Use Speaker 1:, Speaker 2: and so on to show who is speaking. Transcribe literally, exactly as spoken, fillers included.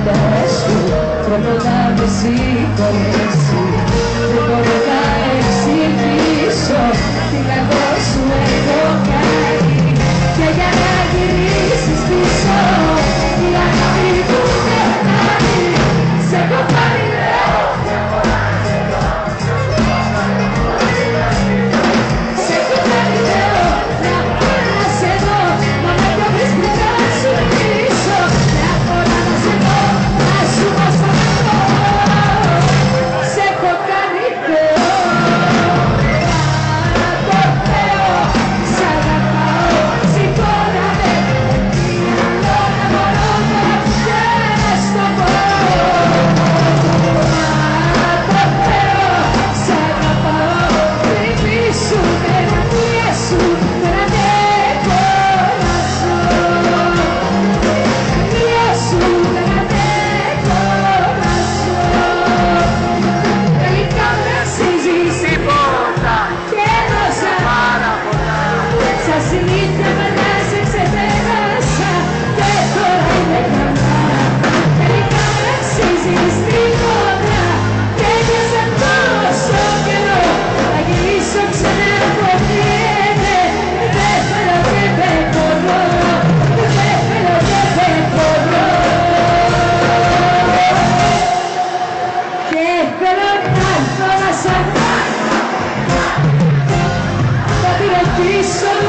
Speaker 1: κοντά σου, τρόπο να με συγχωρέσει. Δεν μπορώ να εξηγήσω τι κακό σου έχω κάνει, και για να γυρίσεις πίσω η αγάπη που περνάει. Σε έχω πάρει λέω, σε έχω πάρει λέω, να πας εδώ, μα να το βρεις μπροστά σου πίσω. Μια φορά να σε δω, να σου πω σ' αυτό, σε έχω κάνει Θεό. Το Θεό, σ' αγαπάω, συγχώρα με, τι άλλο να μπορώ να πιες στο πω. Το Θεό, σ' αγαπάω, θυμήσου με να πιέσου, να αντέχω να ζω. Πιέσου με να αντέχω να ζω. Τελικά με αξίζεις τίποτα και έδωσα πάρα πολλά. Σαν συνήθεια μετά σε ξεπέρασα και τώρα είμαι καλά. Τελικά με αξίζεις τίποτα και έπιασα τόσο καιρό να γυρίσω ξανά από πιένε. Δεν θέλω και δεν μπορώ, δεν θέλω και δεν μπορώ. Και θέλω να έρθω να σ' αγαπήσω, να τη ρωτήσω